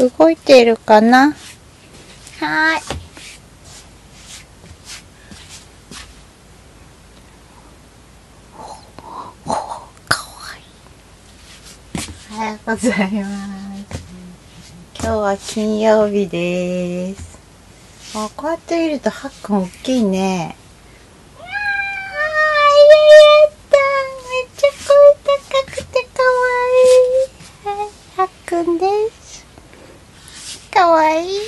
動いてるかな。はーい。かわいい。おはようございます。今日は金曜日です。あ、こうやって見るとハッくん大きいね。あー、やったー。めっちゃ声高くてかわいい。はい、ハッくんです。かわいい。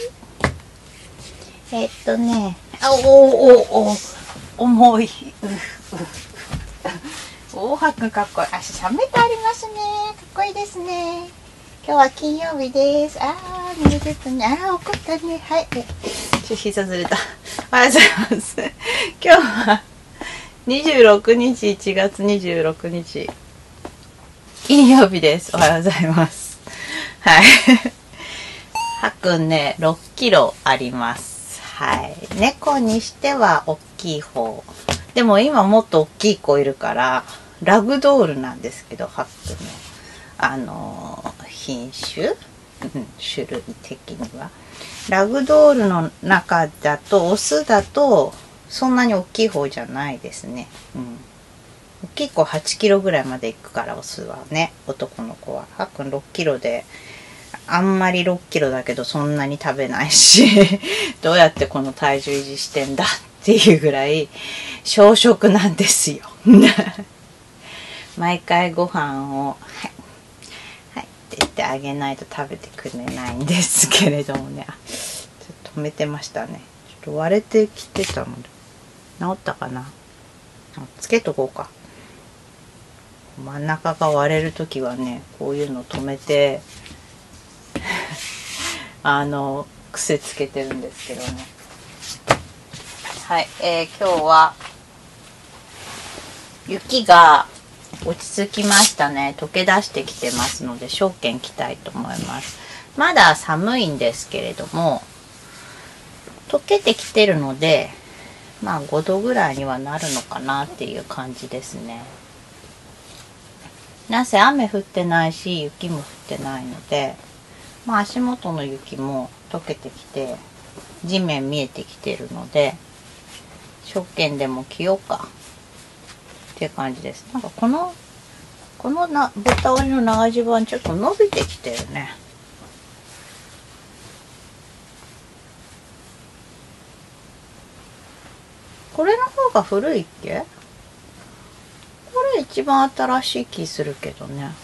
重い。ハッくんかっこいい。足3メートルありますね。かっこいいですね。今日は金曜日です。寝れてたね。怒ったね。はい。膝ずれた。おはようございます。今日は26日、1月26日。金曜日です。おはようございます。はい。はっくんね、6キロあります。はい。猫にしては大きい方。でも今もっと大きい子いるから、ラグドールなんですけど、はっくんの、品種種類的には。ラグドールの中だと、オスだと、そんなに大きい方じゃないですね。大きい子8キロぐらいまでいくから、オスはね、男の子は。はっくん6キロで、あんまり6キロだけどそんなに食べないし、どうやってこの体重維持してんだっていうぐらい、小食なんですよ。毎回ご飯を、はいって言ってあげないと食べてくれないんですけれどもね。ちょっと止めてましたね。ちょっと割れてきてたので。治ったかな。つけとこうか。真ん中が割れるときはね、こういうの止めて、癖つけてるんですけどね。はい、今日は、雪が落ち着きましたね。溶け出してきてますので、証券来たいと思います。まだ寒いんですけれども、溶けてきてるので、まあ5度ぐらいにはなるのかなっていう感じですね。なんせ雨降ってないし、雪も降ってないので、まあ足元の雪も溶けてきて、地面見えてきてるので、証券でも着ようかっていう感じです。なんかこのボタ折りの長襦袢ちょっと伸びてきてるね。これの方が古いっけ？これ一番新しい気するけどね。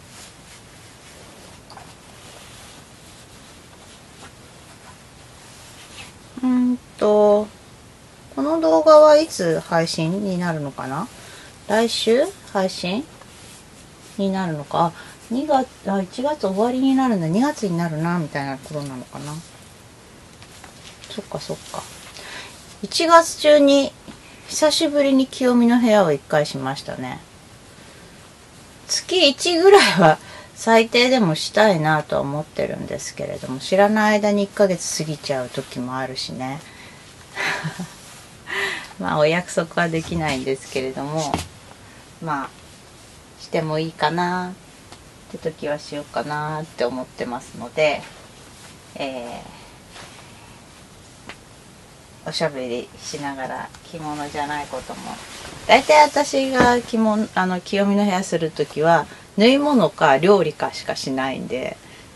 この動画はいつ配信になるのかな？来週配信になるのか。1月終わりになるんだ。2月になるなみたいな頃なのかな。そっかそっか。1月中に久しぶりに清美の部屋を1回しましたね。月1ぐらいは最低でもしたいなとは思ってるんですけれども、知らない間に1ヶ月過ぎちゃう時もあるしね。まあお約束はできないんですけれども、まあしてもいいかなって時はしようかなって思ってますので、おしゃべりしながら着物じゃないことも、だいたい私が清美の部屋する時は縫い物か料理かしかしないんで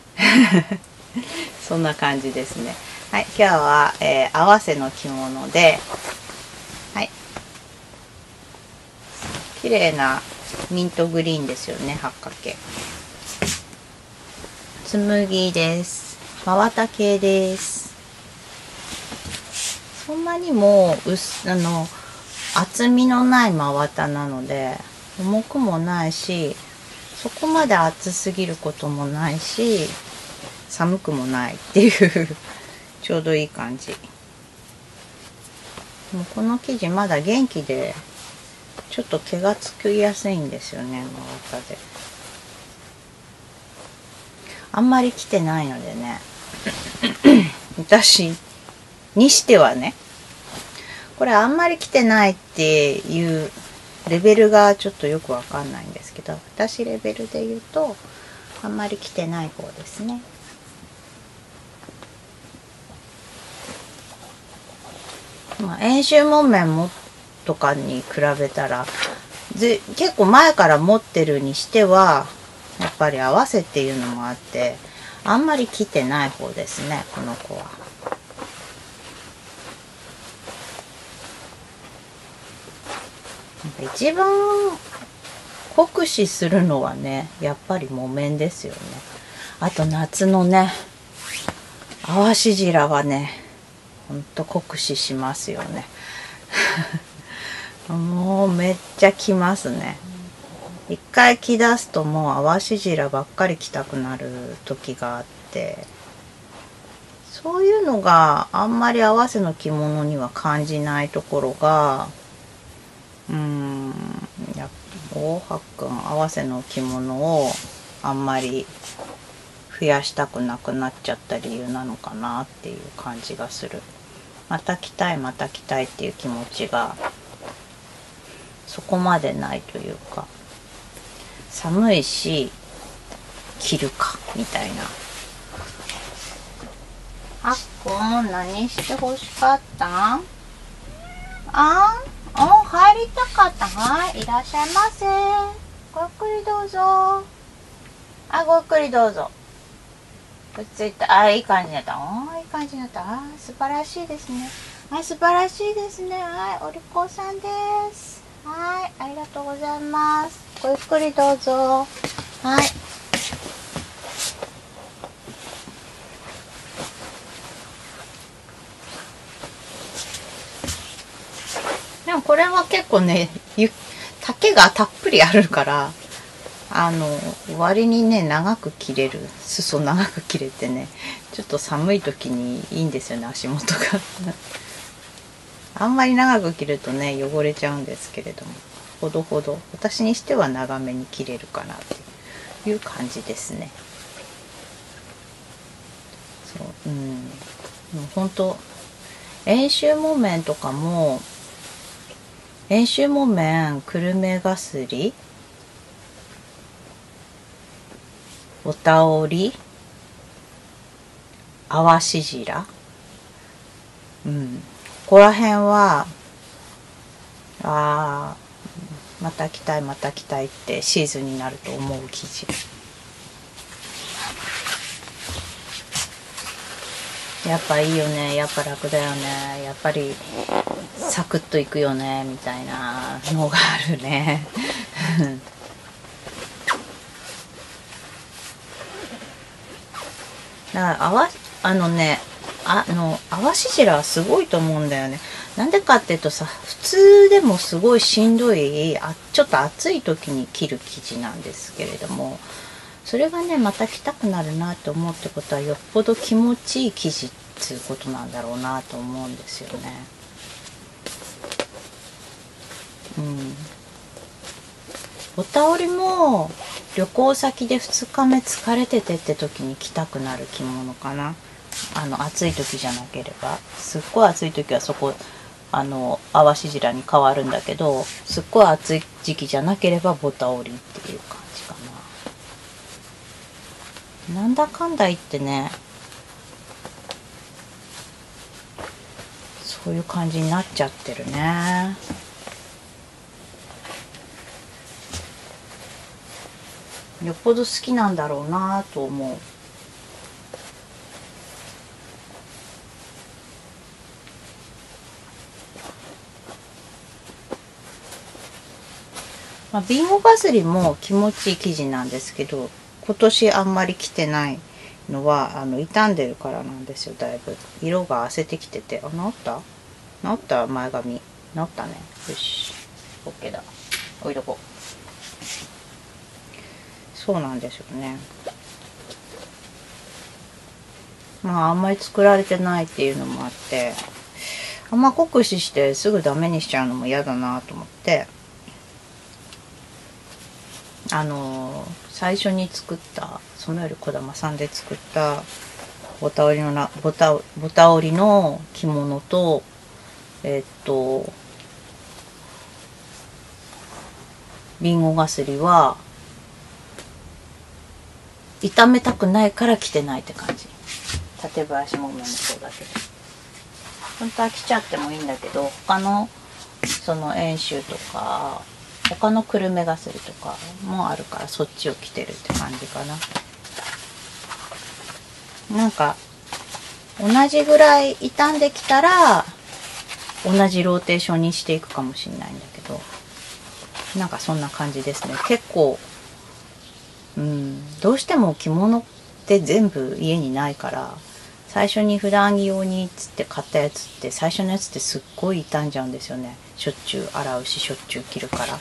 そんな感じですね。はい、今日は、合わせの着物で、はい、綺麗なミントグリーンですよね。八角形紬です。真綿系です。そんなにも厚みのない真綿なので重くもないし、そこまで厚すぎることもないし寒くもないっていうちょうどいい感じ。もうこの生地まだ元気でちょっと毛がつきやすいんですよね。真綿であんまり着てないのでね私にしてはね、これあんまり着てないっていうレベルがちょっとよくわかんないんですけど、私レベルで言うとあんまり着てない方ですね。 まあ、遠州木綿もとかに比べたら結構前から持ってるにしてはやっぱり合わせっていうのもあってあんまり着てない方ですね、この子は。一番酷使するのはね、やっぱり木綿ですよね。あと夏のね、アワシジラはね、ほんと酷使しますよね。もうめっちゃ着ますね。一回着出すともうアワシジラばっかり着たくなる時があって、そういうのがあんまり合わせの着物には感じないところが、大白くん合わせの着物をあんまり増やしたくなくなっちゃった理由なのかなっていう感じがする。また着たいまた着たいっていう気持ちがそこまでないというか、寒いし着るかみたいな。あっこん、何してほしかったん？入りたかった。はい、いらっしゃいませ。ごゆっくりどうぞ。ごゆっくりどうぞ。くっついた。いい感じになった。いい感じになった。素晴らしいですね。素晴らしいですね。お利口さんです。ありがとうございます。ごゆっくりどうぞ。でもこれは結構ね、丈がたっぷりあるから、割にね、長く着れる。裾長く着れてね、ちょっと寒い時にいいんですよね、足元が。あんまり長く着るとね、汚れちゃうんですけれども、ほどほど、私にしては長めに着れるかなっていう感じですね。もうほんと、遠州木綿とかも、遠州木綿、久留米がすり、おたおり、あわしじら、ここら辺はまた着たいまた着たいってシーズンになると思う生地。やっぱいいよね、やっぱ楽だよね、やっぱりサクッといくよねみたいなのがあるね。だからあわしじらはすごいと思うんだよね。なんでかっていうとさ、普通でもすごいしんどいちょっと暑い時に着る生地なんですけれども、それがねまた着たくなるなと思うってことはよっぽど気持ちいい生地っていうことなんだろうなと思うんですよね。おたおりも旅行先で2日目疲れててって時に着たくなる着物かな。暑い時じゃなければ、すっごい暑い時はそこあわしじらに変わるんだけど、すっごい暑い時期じゃなければぼたおりっていう感じかな。なんだかんだ言ってね、そういう感じになっちゃってるね。よっぽど好きなんだろうなと思う。ビンゴガスリも気持ちいい生地なんですけど、今年あんまり着てないのは傷んでるからなんですよ。だいぶ色が褪せてきてて、治った前髪治ったね。よし OK だ、置いとこう。そうなんですよね。あんまり作られてないっていうのもあって、あんま酷使してすぐダメにしちゃうのも嫌だなと思って、最初に作った染よりこだまさんで作ったボタ織りの着物とリンゴがすりは傷めたくないから着てないって感じ。縦林木綿もそうだけど。 本当は着ちゃってもいいんだけど、他のその遠州とか他の久留米がすりとかもあるから、そっちを着てるって感じかな。なんか同じぐらい傷んできたら同じローテーションにしていくかもしれないんだけど、なんかそんな感じですね。結構どうしても着物って全部家にないから、最初に普段着用にっつって買ったやつって、最初のやつってすっごい傷んじゃうんですよね。しょっちゅう洗うし、しょっちゅう着るから。はい、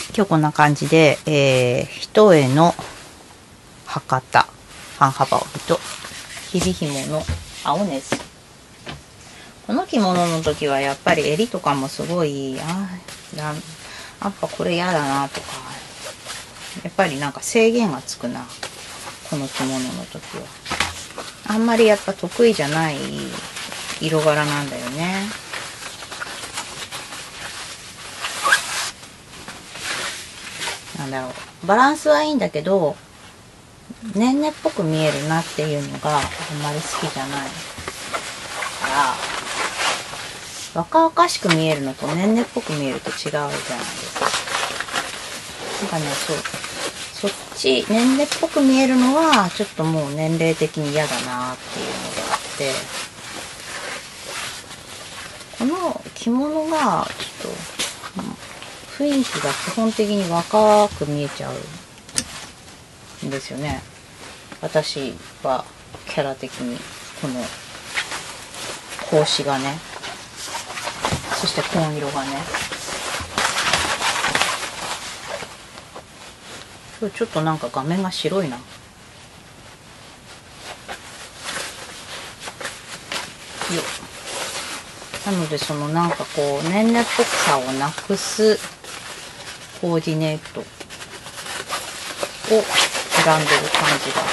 今日こんな感じで、一重の博多半幅帯とひびひもの青ネズ。この着物の時はやっぱり襟とかもすごい、やっぱこれ嫌だなとか、やっぱりなんか制限がつくな、この着物の時は。あんまりやっぱ得意じゃない色柄なんだよね。なんだろう、バランスはいいんだけど、ねんねっぽく見えるなっていうのがあんまり好きじゃないから、若々しく見えるのとねんねっぽく見えると違うじゃないですか。なんかね、そっちねんねっぽく見えるのはちょっともう年齢的に嫌だなっていうのがあって、この着物がちょっと雰囲気が基本的に若く見えちゃうんですよね。私はキャラ的にこの格子がね、そして紺色がね、今日ちょっとなんか画面が白いな。なのでそのなんかこう年齢っぽさをなくすコーディネートを選んでる感じが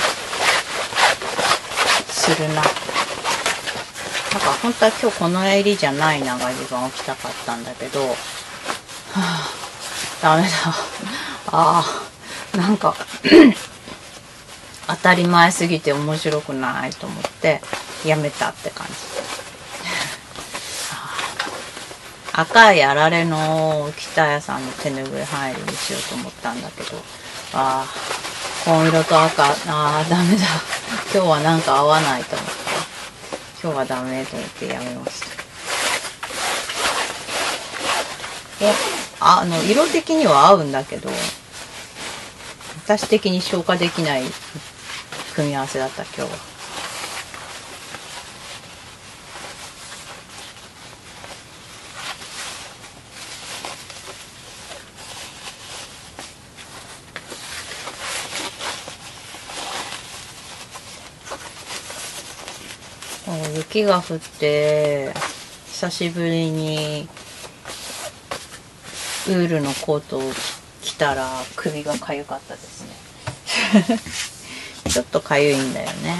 するな。なんか本当は今日この襟じゃない長襦袢を着たかったんだけど、ダメだ。なんか当たり前すぎて面白くないと思ってやめたって感じ。赤いあられの北屋さんの手ぬぐい入りにしようと思ったんだけど、紺色と赤、ダメだ。今日はなんか合わないと思って、今日はダメと思ってやめました。色的には合うんだけど、私的に消化できない組み合わせだった今日は。雪が降って久しぶりにウールのコートを着たら首がかゆかったですね。ちょっとかゆいんだよね。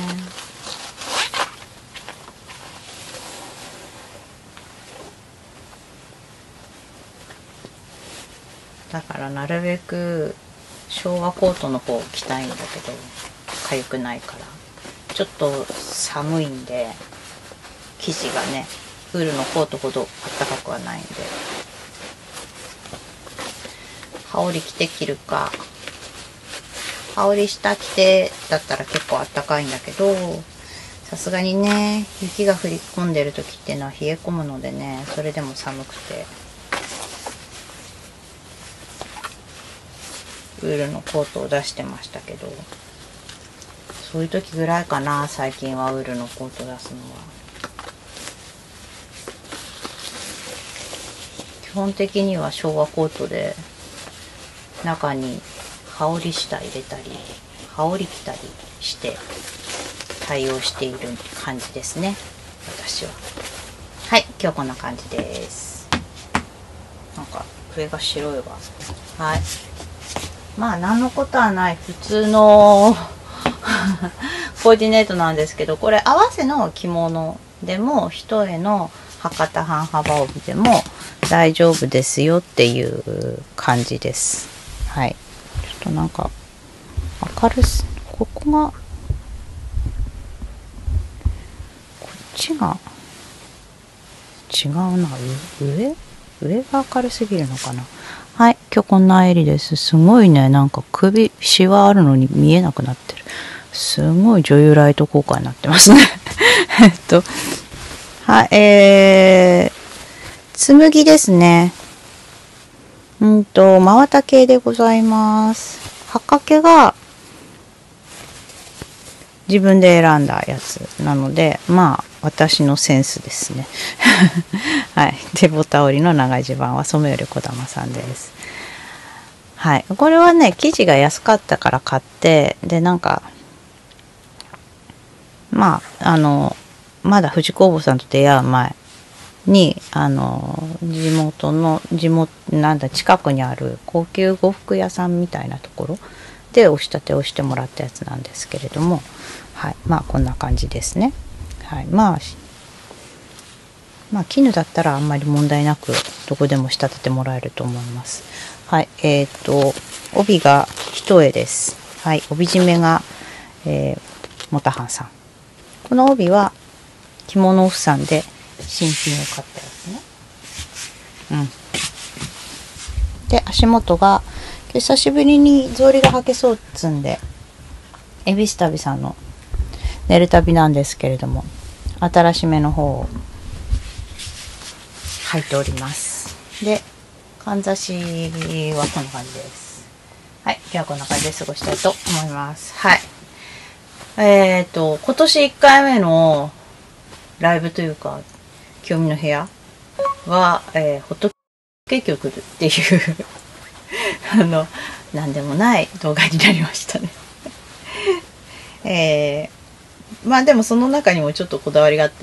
だからなるべく昭和コートの方を着たいんだけど、かゆくないから。ちょっと寒いんで、生地がね、ウールのコートほど暖かくはないんで、羽織着て着るか、羽織下着てだったら結構暖かいんだけど、さすがにね、雪が降り込んでる時っていうのは冷え込むのでね、それでも寒くて、ウールのコートを出してましたけど、そういう時ぐらいかな、最近はウールのコート出すのは。基本的には昭和コートで中に羽織下入れたり羽織着たりして対応している感じですね、私は。はい、今日こんな感じです。なんか上が白いわ。はい、まあ何のことはない普通のコーディネートなんですけど、これ合わせの着物でも一重の博多半幅帯でも大丈夫ですよっていう感じです。はい、ちょっとなんか明るす、ここがこっちが違うな。上が明るすぎるのかな。はい、今日こんな襟です。すごいね、なんか首、シワあるのに見えなくなってる。すごい女優ライト効果になってますね。はい、紬ですね。真綿系でございます。はっかけが自分で選んだやつなので、まあ私のセンスですね。はい。で、ボタ織りの長い襦袢は染よりこだまさんです。はい。これはね、生地が安かったから買って、で、なんか、まあ、まだ藤工房さんと出会う前に、近くにある高級呉服屋さんみたいなところでお仕立てをしてもらったやつなんですけれども、はい。まあ、こんな感じですね。はい。まあ、絹だったらあんまり問題なくどこでも仕立ててもらえると思います。はい。帯が一重です。はい。帯締めが、モタハンさん。この帯は着物オフさんで新品を買ったやつね。で、足元が久しぶりに草履が履けそうっつんで、恵比寿旅さんの寝る旅なんですけれども、新しめの方を履いております。で、かんざしはこんな感じです。はい、今日はこんな感じで過ごしたいと思います。はい。今年1回目のライブというか、興味の部屋は、ホットケーキを作るっていうなんでもない動画になりましたね。まあでもその中にもちょっとこだわりがあって、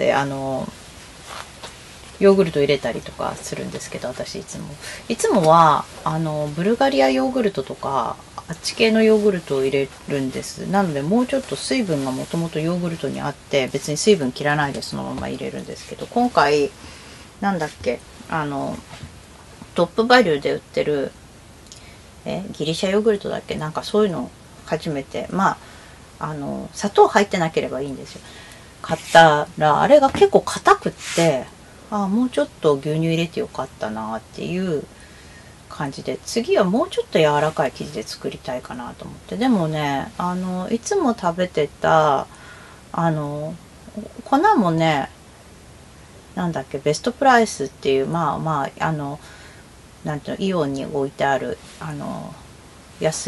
ヨーグルト入れたりとかするんですけど、私いつもはブルガリアヨーグルトとかあっち系のヨーグルトを入れるんです。なのでもうちょっと水分がもともとヨーグルトにあって、別に水分切らないでそのまま入れるんですけど、今回なんだっけ、トップバリューで売ってるギリシャヨーグルトだっけ、なんかそういうのを初めて、まあ砂糖入ってなければいいんですよ。買ったらあれが結構硬くって、もうちょっと牛乳入れてよかったなっていう感じで、次はもうちょっと柔らかい生地で作りたいかなと思って。でもね、いつも食べてた粉もね、なんだっけ、ベストプライスっていう、なんていうの、イオンに置いてある安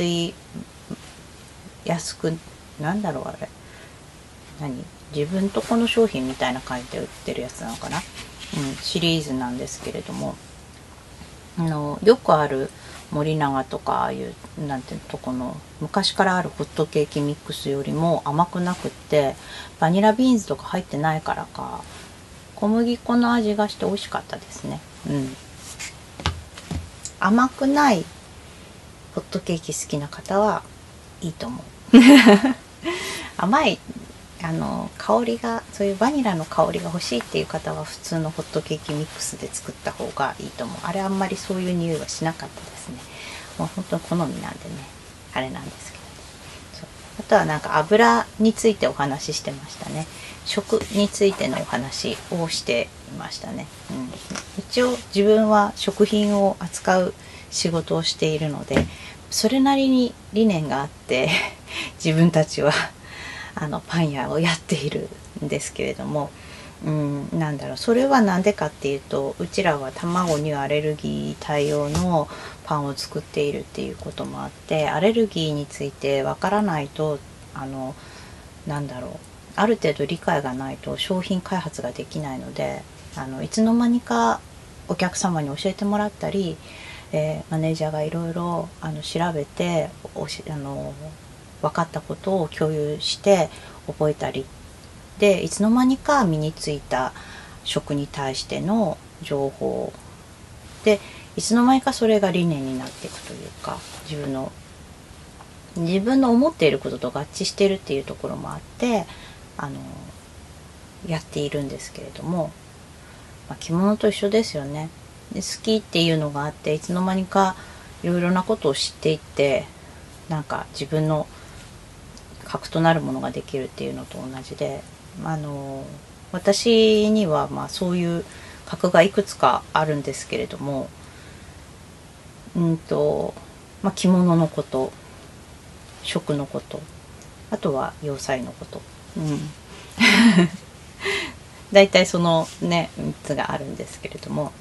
く、なんだろうあれ、自分とこの商品みたいな感じで売ってるやつなのかな、シリーズなんですけれども、よくある森永とか、ああいうなんていうとこの昔からあるホットケーキミックスよりも甘くなくって、バニラビーンズとか入ってないからか小麦粉の味がして美味しかったですね。甘くないホットケーキ好きな方はいいと思う。甘い香りが、そういうバニラの香りが欲しいっていう方は普通のホットケーキミックスで作った方がいいと思う。あれあんまりそういう匂いはしなかったですね。もう本当に好みなんでね、あれなんですけど、そう、あとはなんか油についてお話ししてましたね。食についてのお話をしていましたね。一応自分は食品を扱う仕事をしているので、それなりに理念があって自分たちはパン屋をやっているんですけれども、なんだろう、それは何でかっていうと、うちらは卵にアレルギー対応のパンを作っているっていうこともあって、アレルギーについてわからないと、なんだろう、ある程度理解がないと商品開発ができないので、いつの間にかお客様に教えてもらったり、マネージャーがいろいろ調べて分かったことを共有して覚えたりで、いつの間にか身についた食に対しての情報で、いつの間にかそれが理念になっていくというか、自分の思っていることと合致しているっていうところもあってやっているんですけれども、着物と一緒ですよね。で、好きっていうのがあって、いつの間にかいろいろなことを知っていって、なんか自分の核となるものができるっていうのと同じで、私にはそういう格がいくつかあるんですけれども、着物のこと、食のこと、あとは洋裁のこと、だいたいそのね3つがあるんですけれども、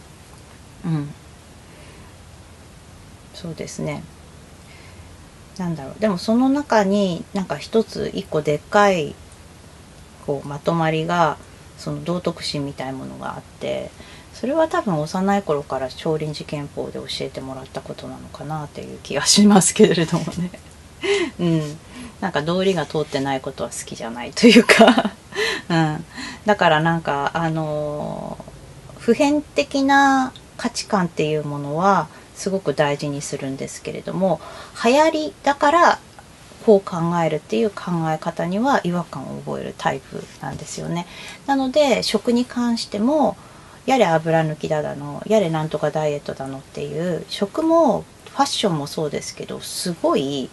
そうですね。なんだろう、でもその中になんか一個でっかいこうまとまりが、その道徳心みたいなものがあって、それは多分幼い頃から少林寺拳法で教えてもらったことなのかなっていう気がしますけれどもね。なんか道理が通ってないことは好きじゃないというかだからなんか普遍的な価値観っていうものはすごく大事にするんですけれども、流行りだからこう考えるっていう考え方には違和感を覚えるタイプなんですよね。なので食に関しても、やれ油抜きだの、やれなんとかダイエットだのっていう、食もファッションもそうですけど、すごい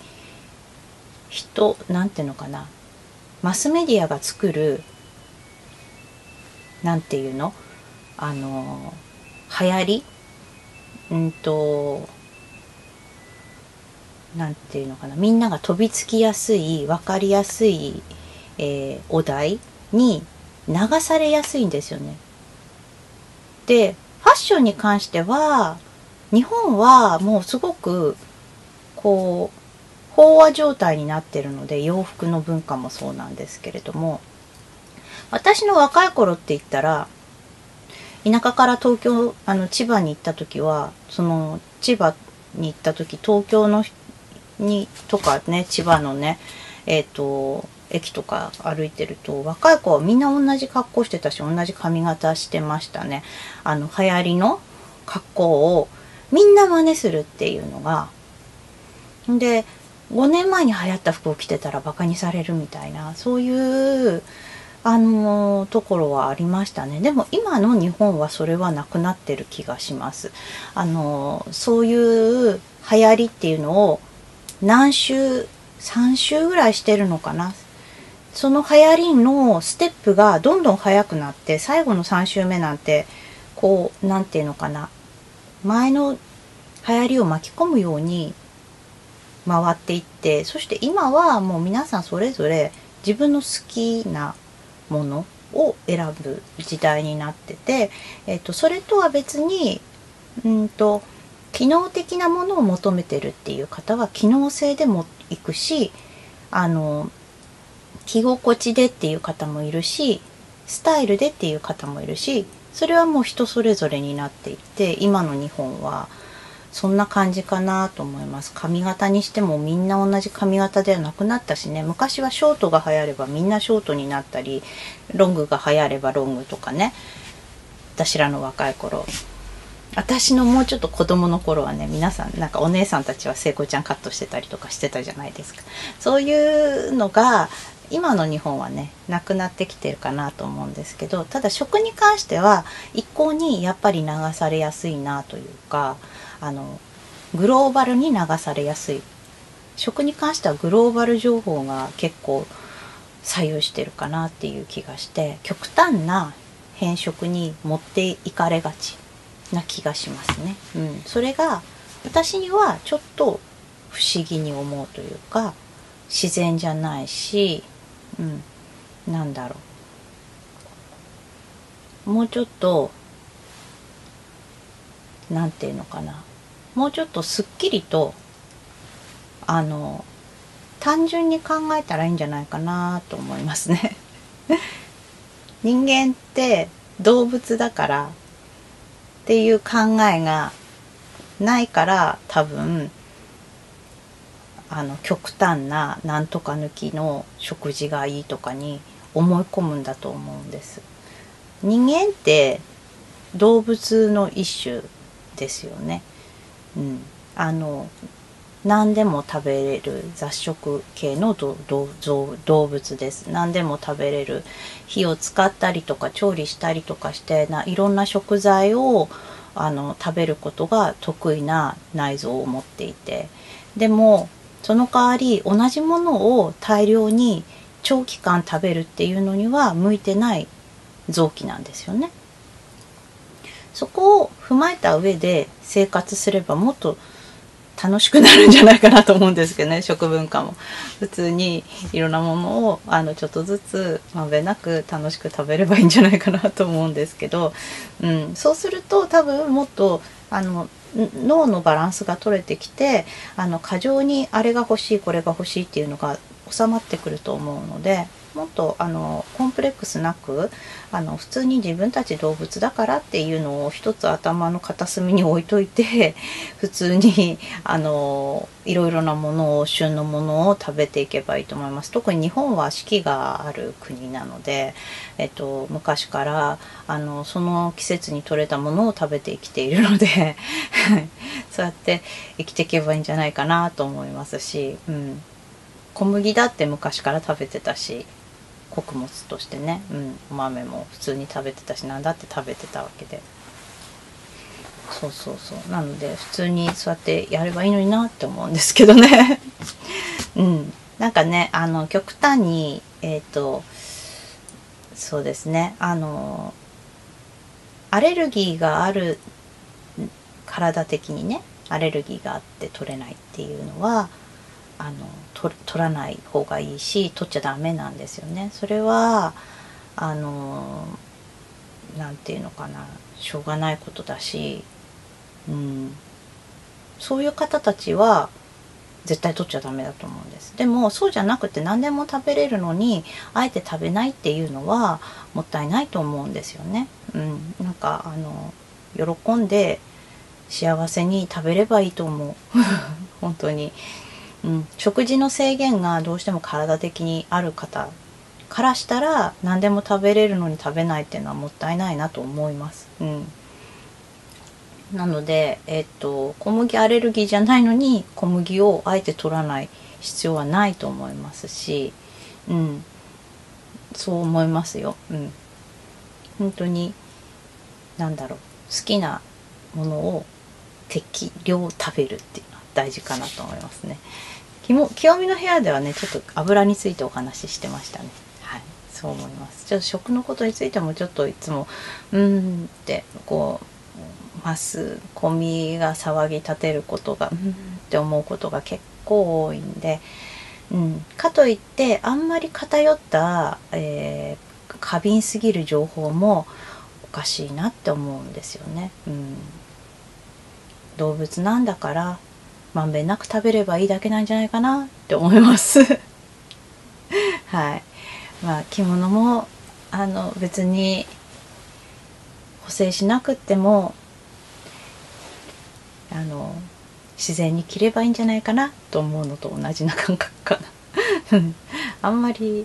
なんていうのかな、マスメディアが作る、なんていうの、流行り、なんていうのかな、みんなが飛びつきやすい、分かりやすい、お題に流されやすいんですよね。で、ファッションに関しては、日本はもうすごくこう飽和状態になってるので、洋服の文化もそうなんですけれども、私の若い頃って言ったら、田舎から東京、千葉に行った時は、その千葉に行った時、東京のとかね、千葉のね、駅とか歩いてると、若い子はみんな同じ格好してたし、同じ髪型してましたね。流行りの格好をみんな真似するっていうのが、で5年前に流行った服を着てたらバカにされるみたいな、そういうところはありましたね。でも今の日本はそれはなくなってる気がします。そういう流行りっていうのを3週ぐらいしてるのかな。その流行りのステップがどんどん速くなって、最後の3週目なんてこう、なんていうのかな、前の流行りを巻き込むように回っていって、そして今はもう皆さんそれぞれ自分の好きなものを選ぶ時代になってて、それとは別に機能的なものを求めてるっていう方は機能性でもいくし、着心地でっていう方もいるし、スタイルでっていう方もいるし、それはもう人それぞれになっていって、今の日本はそんな感じかなと思います。髪型にしてもみんな同じ髪型ではなくなったしね。昔はショートが流行ればみんなショートになったり、ロングが流行ればロングとかね。私らの若い頃、私のもうちょっと子供の頃はね、皆さんなんかお姉さんたちは聖子ちゃんカットしてたりとかしてたじゃないですか。そういうのが今の日本はね、なくなってきてるかなと思うんですけど、ただ食に関しては一向にやっぱり流されやすいなというか、グローバルに流されやすい。食に関してはグローバル情報が結構左右してるかなっていう気がして、極端な変色に持っていかれがちな気がしますね。それが私にはちょっと不思議に思うというか、自然じゃないし、なんだろう。もうちょっと、なんていうのかな。もうちょっとすっきりと、単純に考えたらいいんじゃないかなと思いますね。人間って動物だからっていう考えがないから、多分極端ななんとか抜きの食事がいいとかに思い込むんだと思うんです。人間って動物の一種ですよね。何でも食べれる雑食系の動物です。何でも食べれる、火を使ったりとか調理したりとかしていろんな食材を食べることが得意な内臓を持っていて、でもその代わり同じものを大量に長期間食べるっていうのには向いてない臓器なんですよね。 そこを踏まえた上で生活すればもっと楽しくなるんじゃないかなと思うんですけどね。食文化も普通にいろんなものをちょっとずつまんべんなく楽しく食べればいいんじゃないかなと思うんですけど、そうすると多分もっと脳のバランスが取れてきて、過剰にあれが欲しいこれが欲しいっていうのが収まってくると思うので、もっとコンプレックスなく普通に自分たち動物だからっていうのを一つ頭の片隅に置いといて、普通にいろいろなものを、旬のものを食べていけばいいと思います。特に日本は四季がある国なので、昔からその季節に採れたものを食べて生きているのでそうやって生きていけばいいんじゃないかなと思いますし、小麦だって昔から食べてたし、穀物としてね、お豆も普通に食べてたし、何だって食べてたわけで、なので普通にそうやってやればいいのになって思うんですけどねなんかね、極端にそうですね、アレルギーがある、体的にねアレルギーがあって取れないっていうのは取らない方がいいし、取っちゃダメなんですよね。それはなんていうのかな、しょうがないことだし、そういう方たちは絶対取っちゃダメだと思うんです。でもそうじゃなくて何でも食べれるのにあえて食べないっていうのはもったいないと思うんですよね。なんか喜んで幸せに食べればいいと思う本当に。食事の制限がどうしても体的にある方からしたら、何でも食べれるのに食べないっていうのはもったいないなと思います。なので、小麦アレルギーじゃないのに小麦をあえて取らない必要はないと思いますし、そう思いますよ。本当に好きなものを適量食べるっていうのは大事かなと思いますね。清美の部屋ではね、ちょっと油についてお話ししてましたね。はい、そう思います。ちょっと食のことについてもちょっといつもってこうマスコミが騒ぎ立てることがって思うことが結構多いんで、かといってあんまり偏った、過敏すぎる情報もおかしいなって思うんですよね。動物なんだからまんべんなく食べればいいだけなんじゃないかなって思いますはい。着物も別に補正しなくっても自然に着ればいいんじゃないかなと思うのと同じな感覚かなあんまり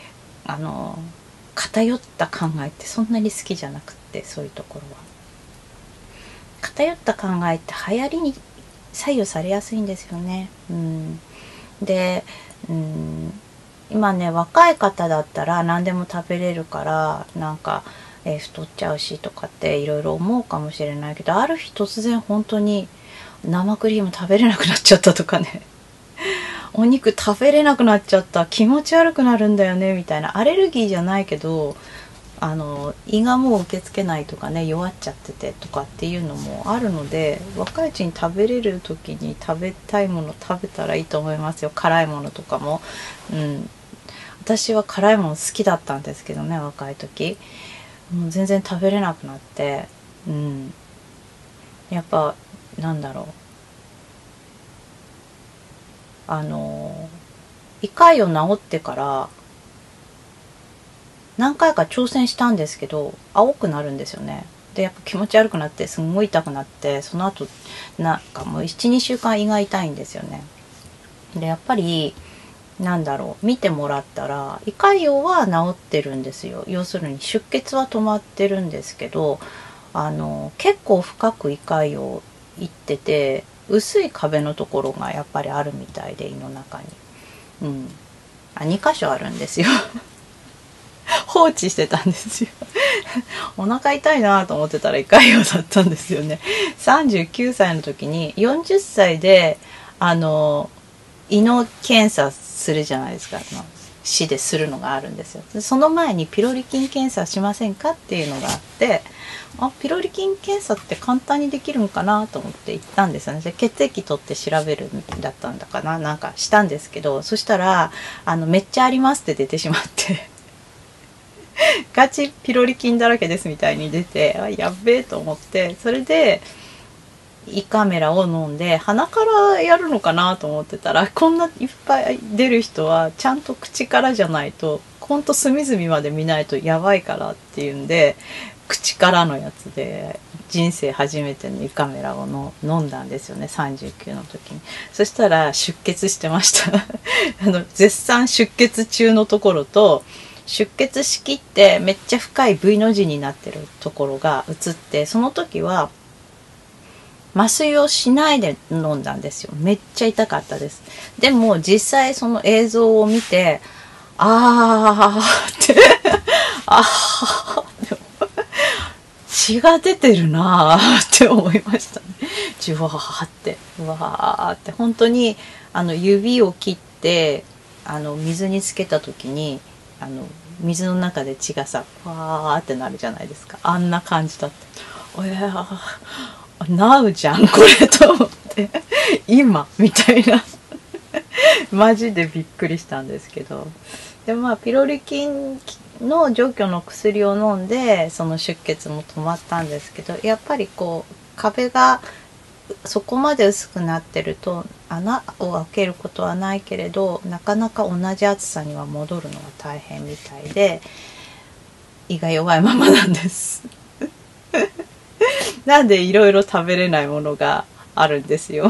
偏った考えってそんなに好きじゃなくって、そういうところは偏った考えって流行りに左右されやすいんですよね。で、今ね、若い方だったら何でも食べれるから太っちゃうしとかっていろいろ思うかもしれないけど、ある日突然本当に生クリーム食べれなくなっちゃったとかねお肉食べれなくなっちゃった、気持ち悪くなるんだよねみたいな、アレルギーじゃないけど胃がもう受け付けないとかね、弱っちゃっててとかっていうのもあるので、若いうちに食べれる時に食べたいもの食べたらいいと思いますよ。辛いものとかも、私は辛いもの好きだったんですけどね、若い時もう全然食べれなくなって、やっぱ胃潰瘍治ってから何回か挑戦したんですけど青くなるんですよね。でやっぱ気持ち悪くなってすんごい痛くなって、その後もう 1,2 週間胃が痛いんですよね。でやっぱり見てもらったら胃潰瘍は治ってるんですよ。要するに出血は止まってるんですけど、結構深く胃潰瘍いってて、薄い壁のところがやっぱりあるみたいで、胃の中に2箇所あるんですよ放置してたんですよお腹痛いなと思ってたら胃潰瘍だったんですよね。39歳の時に、40歳で胃の検査するじゃないですか、市でするのがあるんですよ。その前にピロリ菌検査しませんかっていうのがあって、 ピロリ菌検査って簡単にできるんかなと思って行ったんですよね。で血液取って調べるんだったんだかな、なんかしたんですけど、そしたらめっちゃありますって出てしまってガチピロリ菌だらけですみたいに出て、やっべえと思って、それで胃カメラを飲んで鼻からやるのかなと思ってたら、こんないっぱい出る人はちゃんと口からじゃないと、ほんと隅々まで見ないとやばいからっていうんで、口からのやつで人生初めての胃カメラを飲んだんですよね、39の時に。そしたら出血してました絶賛出血中のところと、出血しきってめっちゃ深い V の字になってるところが映って、その時は麻酔をしないで飲んだんですよ。めっちゃ痛かったです。でも実際その映像を見て、あーってあーって血が出てるなーって思いましたね。じわーって、うわーって、本当に指を切って水につけた時に水の中で血がさわーってなるじゃないですか。あんな感じだった。なうじゃんこれと思って今みたいなマジでびっくりしたんですけど、でもピロリ菌の除去の薬を飲んでその出血も止まったんですけど、やっぱりこう壁がそこまで薄くなってると穴を開けることはないけれど、なかなか同じ厚さには戻るのが大変みたいで、胃が弱いままなんですなんでいろいろ食べれないものがあるんですよ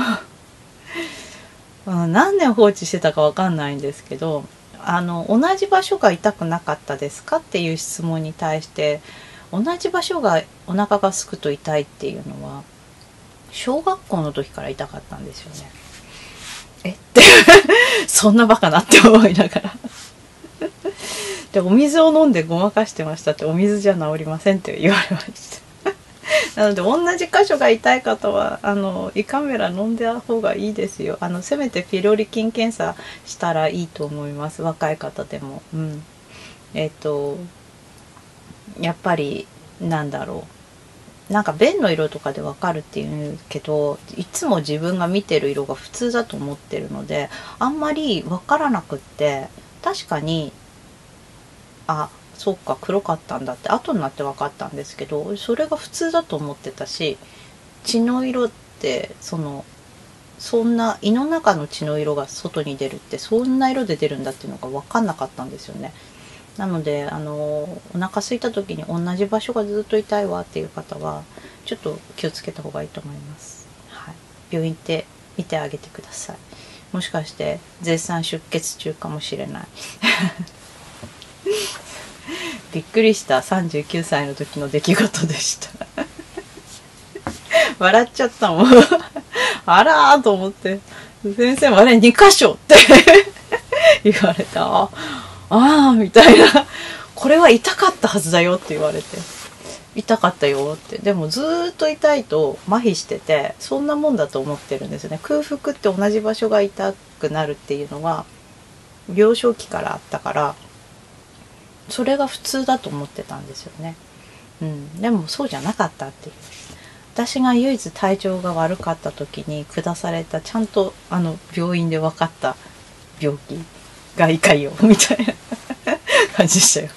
何年放置してたかわかんないんですけど、同じ場所が痛くなかったですかっていう質問に対して、同じ場所がお腹がすくと痛いっていうのは小学校の時から痛かったんですよね。ってそんなバカなって思いながらでお水を飲んでごまかしてましたって、お水じゃ治りませんって言われましたなので同じ箇所が痛い方は胃カメラ飲んだ方がいいですよ。せめてピロリ菌検査したらいいと思います、若い方でも。やっぱりなんだろう、なんか便の色とかでわかるっていうけど、いつも自分が見てる色が普通だと思ってるので、あんまりわからなくって、確かにそうか黒かったんだって後になって分かったんですけど、それが普通だと思ってたし、血の色ってそんな胃の中の血の色が外に出るってそんな色で出るんだっていうのが分かんなかったんですよね。なのでお腹空いた時に同じ場所がずっと痛いわっていう方はちょっと気をつけた方がいいと思います、はい、病院行って見てあげてください。もしかして絶賛出血中かもしれないびっくりした39歳の時の出来事でした笑っちゃったもんあらーと思って、先生もあれ2箇所って言われた。みたいな、これは痛かったはずだよって言われて、痛かったよって。でもずーっと痛いと麻痺してて、そんなもんだと思ってるんですよね。空腹って同じ場所が痛くなるっていうのは幼少期からあったから、それが普通だと思ってたんですよね。でもそうじゃなかったっていう。私が唯一体調が悪かった時に下された、ちゃんと病院で分かった病気が胃潰瘍みたいな感じでしたよ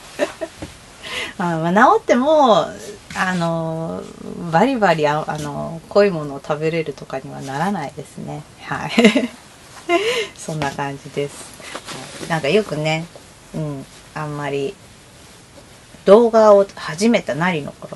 治ってもバリバリ濃いものを食べれるとかにはならないですね。はいそんな感じです。なんかよくね、あんまり動画を始めたなりの頃、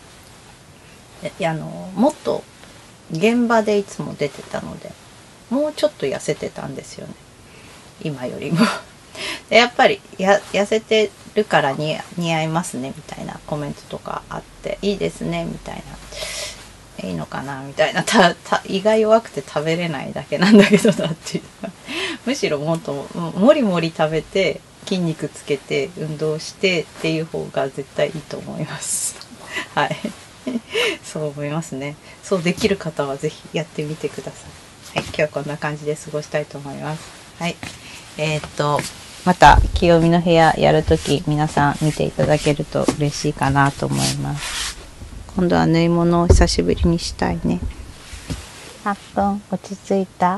もっと現場でいつも出てたので、もうちょっと痩せてたんですよね、今よりもでやっぱり痩せてるから似合いますねみたいなコメントとかあって、いいですねみたいな、いいのかなみたいな、胃が弱くて食べれないだけなんだけどなっていうむしろもっともりもり食べて筋肉つけて運動してっていう方が絶対いいと思いますはいそう思いますね。そうできる方はぜひやってみてください。はい、今日はこんな感じで過ごしたいと思います。はい、また清美の部屋やるとき皆さん見ていただけると嬉しいかなと思います。 今度は縫い物を久しぶりにしたいね。あっくん、落ち着いた？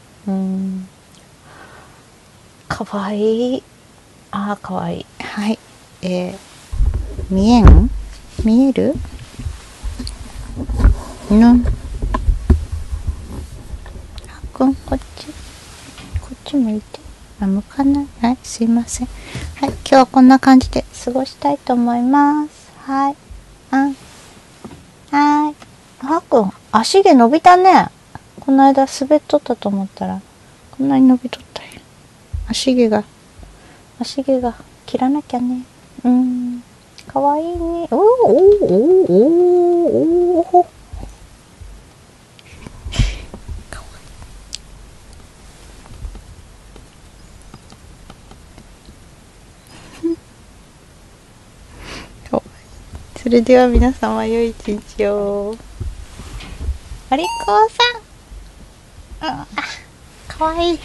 かわいい。かわいい。はい。見える？あっくん、こっち向いて。向かない？はい、すいません。はい、今日はこんな感じで過ごしたいと思います。はい。はい。あっくん、足毛伸びたね。この間滑っとったと思ったら、こんなに伸びとったよ。足毛が切らなきゃね。かわいいね。それでは皆様良い一日を。お利口さん。かわいい。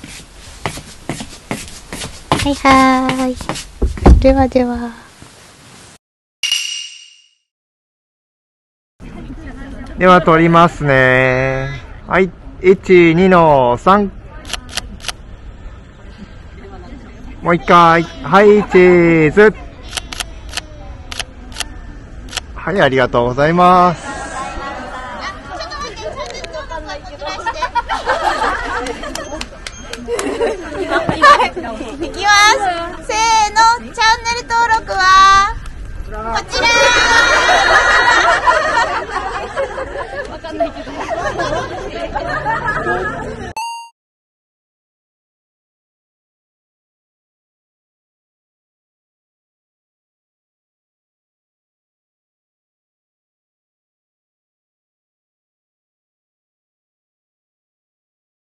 はい。では。 では撮りますね。はい、1、2の3。もう一回。はい、チーズ。はい、ありがとうございます。 いきます。せーの、チャンネル登録はこちら。わかんないけど。